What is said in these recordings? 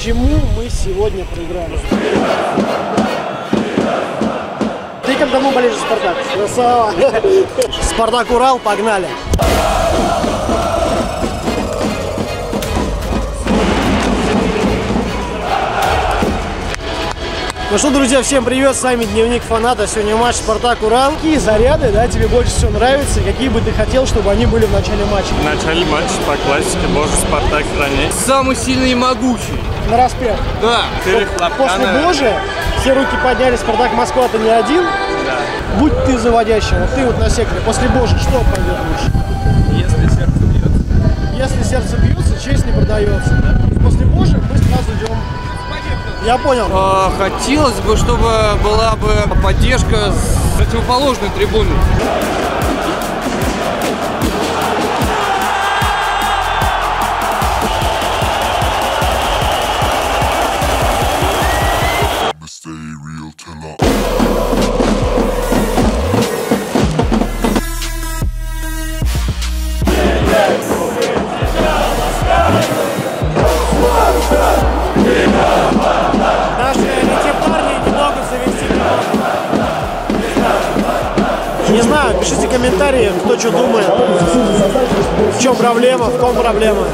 Почему мы сегодня проиграли? Ты как давно болеешь за Спартак? Красава! Спартак Урал, погнали! Ну что, друзья, всем привет, с вами Дневник Фаната. Сегодня матч Спартак-Урал. Какие заряды, да, тебе больше всего нравятся? Какие бы ты хотел, чтобы они были в начале матча? В начале матча по классике Боже Спартак храни. Самый сильный и могучий. На распев. Да. После Боже все руки подняли, Спартак Москва, ты не один. Да. Будь ты заводящим, вот ты вот на секторе. После Боже что пойдет лучше? Если сердце бьется. Если сердце бьется, честь не продается. Да? После Боже мы сразу идем. Я понял. Хотелось бы, чтобы была бы поддержка с противоположной трибуны. Не знаю, пишите комментарии, кто что думает. В чем проблема, в ком проблема.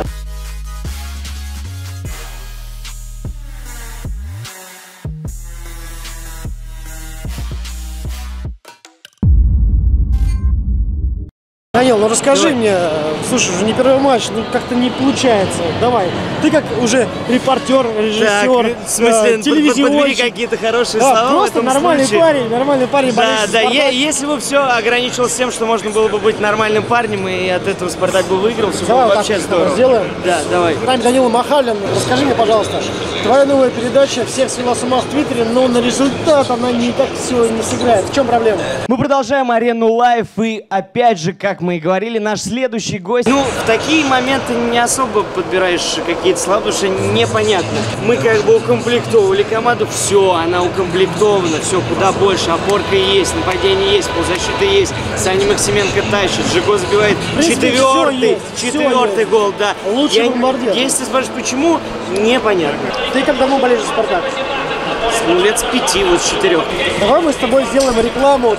Данил, ну расскажи мне, слушай, уже не первый матч, ну как-то не получается. Давай, ты как уже репортер, режиссер, в смысле, телевизионщик. подбери какие-то хорошие слова. Просто нормальный парень, Да, если бы все ограничилось тем, что можно было бы быть нормальным парнем, и от этого Спартак бы выиграл, все было вообще здорово. Сделаем? Да, давай. С Данила Махалин, расскажи мне, пожалуйста, твоя новая передача всех свела с ума в Твиттере, но на результат она не так все не сыграет. В чем проблема? Мы продолжаем Арену Лайв, и опять же, как мы и говорили, наш следующий гость. Ну, в такие моменты не особо подбираешь какие-то слова, потому что непонятно. Мы как бы укомплектовывали команду, все, она укомплектована, все куда больше, опорка есть, нападение есть, полузащита есть, Саня Максименко тащит, Жиго забивает четвертый гол, да. Лучший бомбардир. Если спрашиваешь, почему, непонятно. Ты как давно болеешь за Спартак? Ну, лет с 5, вот с 4. Давай мы с тобой сделаем рекламу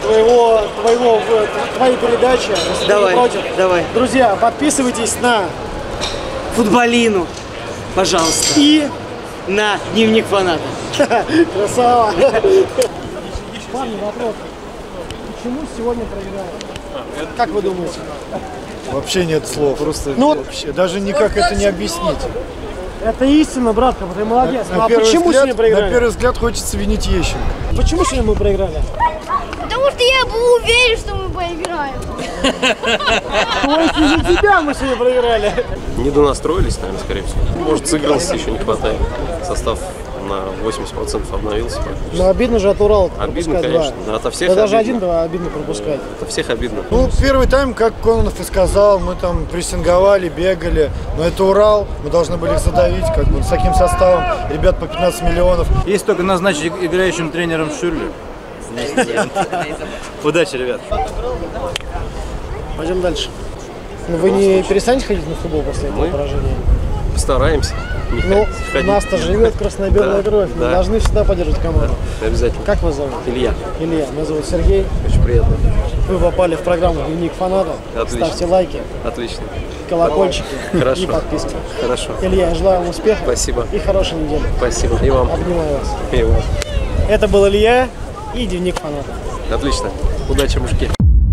твоей передачи. Давай, давай. Друзья, подписывайтесь на Футболину, пожалуйста. И на Дневник Фаната. Красава. Парни, вопрос. Почему сегодня проиграли? Как вы думаете? Вообще нет слов, просто вот, вообще, даже никак это не объяснить. Это истина, братка, ты молодец. На почему сегодня проиграли? На первый взгляд хочется винить Ещенко. Почему сегодня мы проиграли? Потому что я был уверен, что мы проиграем. То есть из-за тебя мы сегодня проиграли? Недонастроились, наверное, скорее всего. Может, сыгранности еще не хватает. Состав на 80% обновился. Но обидно же от Урала обидно, пропускать конечно. два. Да, ото всех даже обидно. один-два обидно пропускать. Это всех обидно. Ну, первый тайм, как Кононов и сказал, мы там прессинговали, бегали. Но это Урал, мы должны были их задавить, как бы, с таким составом. Ребят по 15 миллионов. Есть только назначить играющим тренером Шюрлю. Удачи, ребят. Пойдем дальше. Ну, вы не перестанете ходить на футбол после этого поражения? Постараемся. Ну, у нас-то живет красно-белая кровь. Мы должны всегда поддерживать команду. Обязательно. Как вас зовут? Илья. Илья. Меня зовут Сергей. Очень приятно. Вы попали в программу Дневник Фаната. Отлично. Ставьте лайки. Отлично. Колокольчики. Хорошо. И подписки. Хорошо. Илья, я желаю вам успеха. Спасибо. И хорошей недели. Спасибо. И вам. Обнимаю вас. И вам. Это был Илья и Дневник Фаната. Отлично. Удачи, мужики.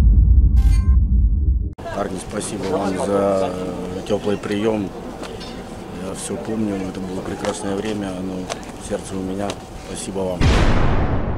Парни, спасибо вам за теплый прием. Я все помню, это было прекрасное время, но сердце у меня. Спасибо вам.